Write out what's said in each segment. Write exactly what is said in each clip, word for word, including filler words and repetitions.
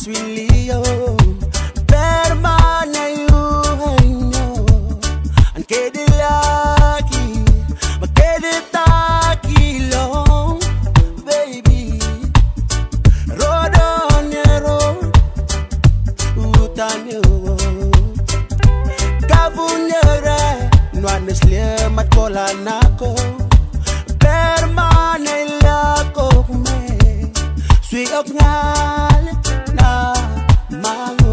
swilio permane you haino an kede laki ma kede takilo baby rodonero utanyo kavunyere nwanesle matkola nako permane lako me sui oknal na mango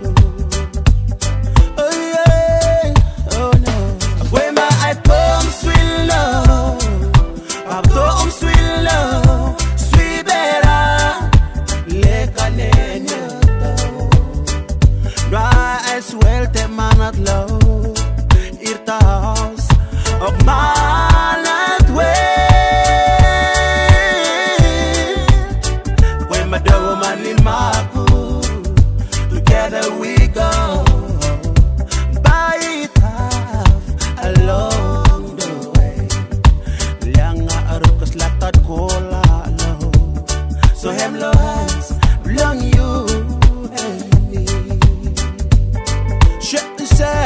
oh yeah oh no when my I come sweet love I'm tom sweet love sweet bera le canenya right as well te manat low irta house of manat way when my dog man in maku together we go by it half along the way lianga arukas latat kola low so hem lows belong you and me shit to say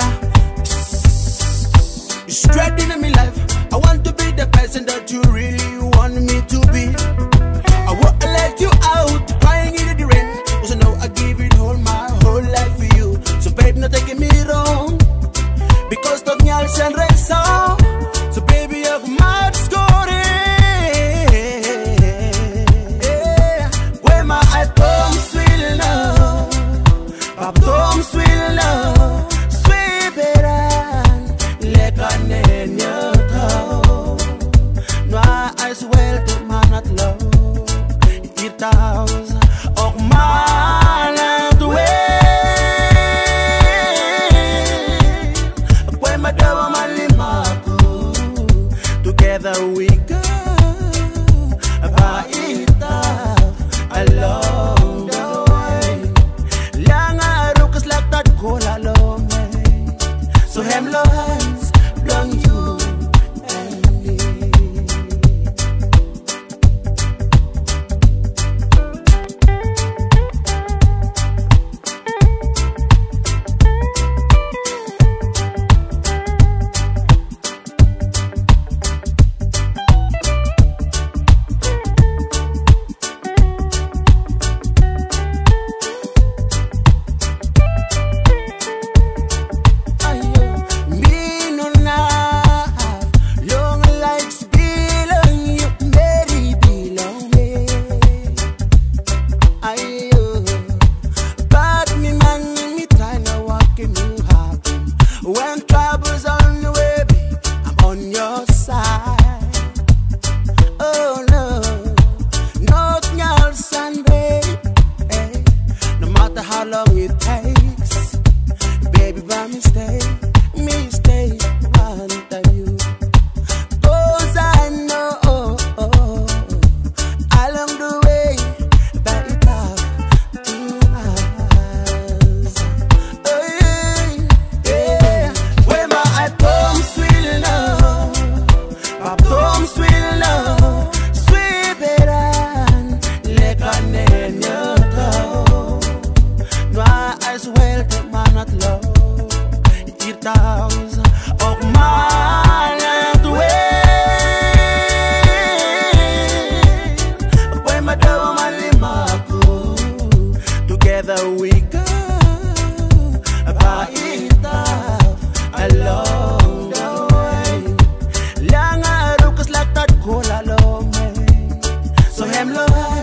you straight in my life I want to be the person that you really want me to be I won't let you out crying in the rain cause I know I give it all my whole life for you so babe not taking me wrong because of me I'll send right song so baby you've mad story where my I come sweet love Pop tom sweet love sweet better like a nenya no I swear to man at love it house of man at way when my dog man limaku together we go by it along the way langa rukas like that cola long so hem lows belong you and me when trouble's on the way, I'm on your side. Oh no, no girls and babe, hey. No matter how long it takes, baby, by mistake, me stay under you. Cause I know, oh, oh, along the way, that it have to us. Oh yeah, yeah. When my I come sweet love, Pop tom sweet love, sweet better like a nenya no I swear to man at love it house of man at way when my dog man limaku together we go by it along the way langa rukas like that cola long so hem low